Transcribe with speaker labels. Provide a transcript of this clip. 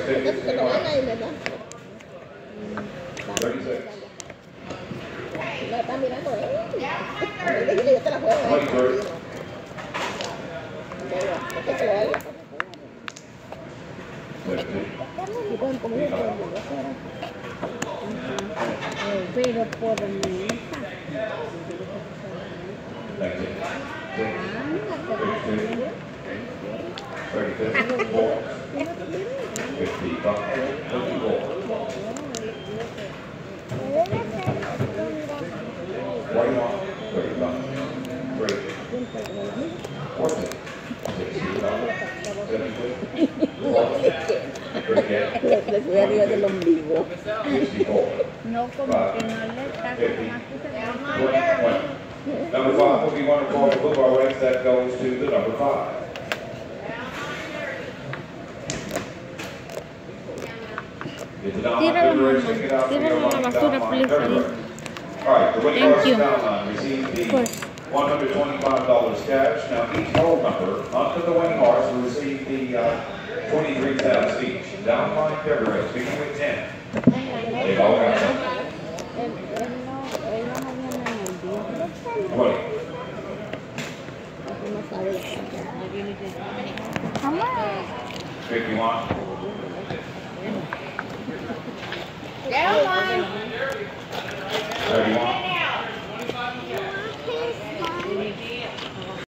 Speaker 1: tickets. 36.
Speaker 2: Lo están mirando él. Yo te la juego.
Speaker 1: 23.
Speaker 2: Pero por mí.
Speaker 1: 34. 55. 54. 41. 35. 3. 14. 62. 72. 38.
Speaker 2: Del ombligo.
Speaker 1: 64.
Speaker 2: No, como que no le está más que se
Speaker 1: Number 5 will be one for the football race that goes to the number 5.
Speaker 2: Tíralo a la basura, please.
Speaker 1: All right, the winning
Speaker 2: Thank you.
Speaker 1: down line receives the $125 cash. Now each hole number onto the winning horse will receive the 23 cents each. Down line February, beginning with 10. They've all got something. 20.
Speaker 2: Come on.
Speaker 1: 51.
Speaker 2: Go on.
Speaker 1: 31.